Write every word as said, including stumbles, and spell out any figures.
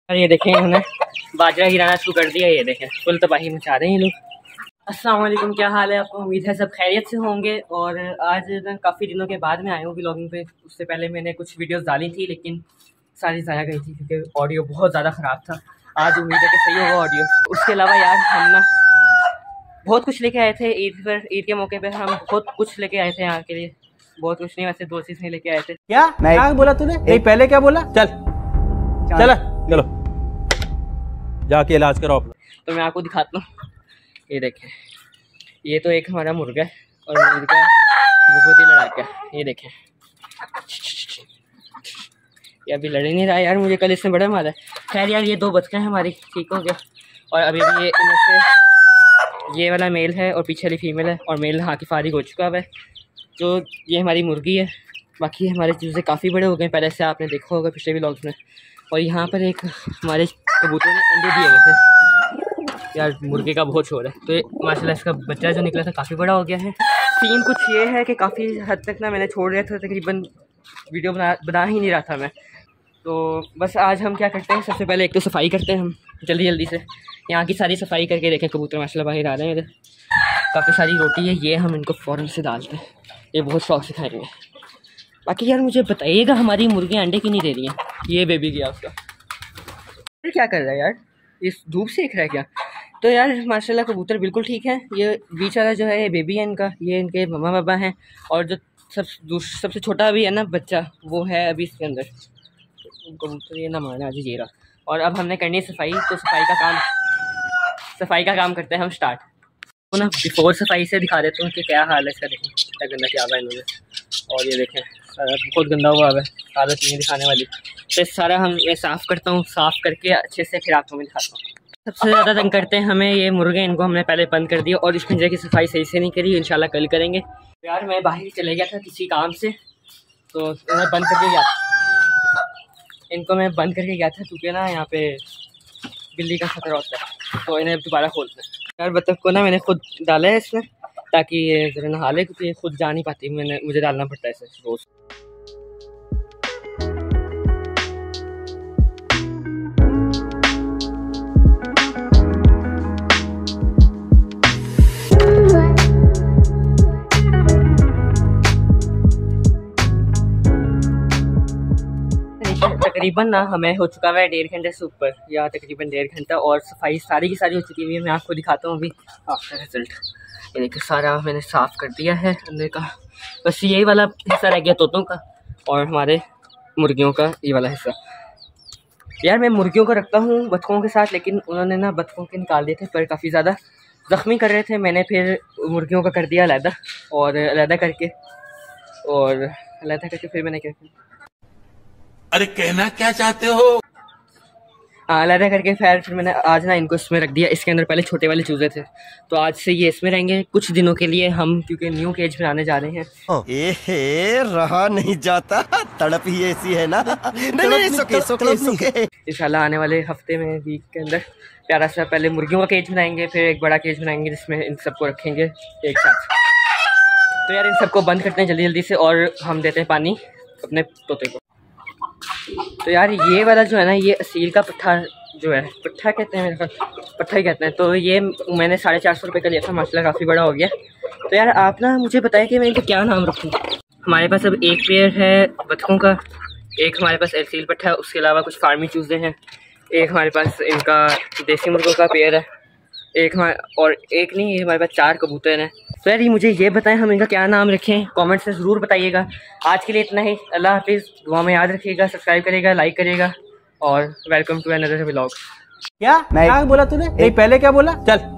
ये देखें उन्होंने बाजरा गिराना शुरू कर दिया। ये देखें फुल तबाही मचा रहे हैं ये लोग। अस्सलाम वालेकुम, क्या हाल है आपको? उम्मीद है सब खैरियत से होंगे। और आज मैं काफ़ी दिनों के बाद में आया हूँ व्लॉगिंग पे। उससे पहले मैंने कुछ वीडियोस डाली थी लेकिन सारी ज़ाया गई थी क्योंकि ऑडियो बहुत ज़्यादा ख़राब था। आज उम्मीद है कि सही होगा ऑडियो। उसके अलावा यार हम ना बहुत कुछ लेके आए थे ईद पर। ईद के मौके पर हम बहुत कुछ लेके आए थे यहाँ के लिए। बहुत कुछ नहीं, वैसे दो चीज़ नहीं लेके आए थे। क्या क्या बोला तूने? नहीं पहले क्या बोला? चल चल चलो जाके इलाज कराओ अपना। तो मैं आपको दिखाता हूँ। ये देखें, ये तो एक हमारा मुर्गा है और मुर्गा बहुत ही लड़ाका है। ये देखें, ये अभी लड़ नहीं रहा यार, मुझे कल इससे बड़ा मारा है। खैर यार, ये दो बच्चे हैं हमारी, ठीक हो गया। और अभी भी ये इनमें से ये वाला मेल है और पीछे वाली फीमेल है। और मेल नहा के फारिग हो चुका है। तो ये हमारी मुर्गी है। बाकी हमारे चूज़े काफ़ी बड़े हो गए, पहले से आपने देखा होगा पिछले व्लॉग्स में। और यहाँ पर एक हमारे कबूतर ने अंडे दिए हुए थे। यार मुर्गे का बहुत शोर है। तो माशाल्लाह इसका बच्चा जो निकला था काफ़ी बड़ा हो गया है। सीन कुछ ये है कि काफ़ी हद तक ना मैंने छोड़ दिया था, तकरीबन वीडियो बना बना ही नहीं रहा था मैं। तो बस आज हम क्या करते हैं, सबसे पहले एक तो सफाई करते हैं हम जल्दी जल्दी से। यहाँ की सारी सफाई करके देखें कबूतर माशाल्लाह बाहर आ रहे हैं मेरे। काफ़ी सारी रोटी है, ये हम इनको फ़ौरन से डालते हैं, ये बहुत शौक से खाएंगे। बाकी यार मुझे बताइएगा हमारी मुर्गियाँ अंडे क्यों नहीं दे रही हैं? ये बेबी गया उसका, फिर क्या कर रहा है यार? इस धूप सेक रहा है क्या? तो यार माशाल्लाह कबूतर बिल्कुल ठीक है। ये बीच वाला जो है ये बेबी है इनका, ये इनके मम्मा पापा हैं। और जो सब सबसे छोटा अभी है ना बच्चा, वो है अभी इसके अंदर। कबूतर ये ना मारना आज ये रहा। और अब हमने करनी है सफाई। तो सफाई का काम सफाई का काम करते हैं हम स्टार्ट। तो ना बिफोर सफाई से दिखा देता हूँ कि क्या हाल है इसका। देखें क्या गंदा क्या हुआ है इन्होंने। और ये देखें सारा बहुत गंदा हुआ है, हालत नहीं दिखाने वाली। तो सारा हम ये साफ़ करता हूँ, साफ़ करके अच्छे से फिर आपको मैं दिखाता हूँ। सबसे ज़्यादा तंग करते हैं हमें ये मुर्गे, इनको हमने पहले बंद कर दिया और इस पिंजरे की सफाई सही से नहीं करी। इंशाल्लाह कल करेंगे। यार मैं बाहर चले गया था किसी काम से, तो इन्हें बंद करके गया था इनको मैं बंद करके गया था क्योंकि ना यहाँ पे बिल्ली का खतरा होता है। तो इन्हें दोबारा खोलते हैं। यार बतख को ना मैंने खुद डाला है इसमें ताकि ये ज़रा नहा ले, क्योंकि ये खुद जा नहीं पाती, मैंने मुझे डालना पड़ता है इसे रोज़। तकरीबन ना हमें हो चुका है डेढ़ घंटे से ऊपर, या तकरीबन डेढ़ घंटा। और सफाई सारी की सारी हो चुकी है। मैं आपको दिखाता हूँ अभी आफ्टर रिजल्ट। ये देखिए सारा मैंने साफ़ कर दिया है अंदर का। बस यही वाला हिस्सा रह गया तोतों का और हमारे मुर्गियों का ये वाला हिस्सा। यार मैं मुर्गियों को रखता हूँ बतखों के साथ, लेकिन उन्होंने ना बतखों के निकाल दिए थे पर काफ़ी ज़्यादा ज़ख्मी कर रहे थे। मैंने फिर मुर्गियों का कर दिया अलहदा, और अलहदा करके और अलहदा करके फिर मैंने क्या किया, अरे कहना क्या चाहते हो? हाँ अलहदा करके फिर फिर मैंने आज ना इनको इसमें रख दिया। इसके अंदर पहले छोटे वाले चूज़े थे, तो आज से ये इसमें रहेंगे कुछ दिनों के लिए हम, क्योंकि न्यू केज बनाने जा रहे हैं। ए रहा नहीं जाता, तड़प ही ऐसी है ना। नहीं नहीं सोके सोके सोके। इंशाल्लाह आने वाले हफ्ते में वीक के अंदर प्यारा सा पहले मुर्गियों का केज बनाएंगे, फिर एक बड़ा केज बनाएंगे जिसमें इन सबको रखेंगे एक साथ। तो यार इन सबको बंद करते हैं जल्दी जल्दी से और हम देते हैं पानी अपने तोते को। तो यार ये वाला जो है ना, ये असील का पट्ठा जो है, पट्ठा कहते हैं मेरे ख्याल, पट्ठा ही कहते हैं। तो ये मैंने साढ़े चार सौ रुपये का लिया था, माशाल्लाह काफ़ी बड़ा हो गया। तो यार आप ना मुझे बताएं कि मैं इनको क्या नाम रखूँ। हमारे पास अब एक पेयर है बतखों का, एक हमारे पास असील पट्ठा है, उसके अलावा कुछ फार्मी चूज़े हैं, एक हमारे पास इनका देसी मुर्गों का पेयर है, एक हमारे और एक नहीं ये हमारे पास चार कबूतर हैं। तो यार ये मुझे ये बताएं हम इनका क्या नाम रखें, कमेंट से ज़रूर बताइएगा। आज के लिए इतना ही। अल्लाह हाफिज़। दुआ में याद रखिएगा, सब्सक्राइब करिएगा, लाइक करिएगा और वेलकम टू अनदर व्लॉग। क्या क्या बोला तूने? नहीं पहले क्या बोला? चल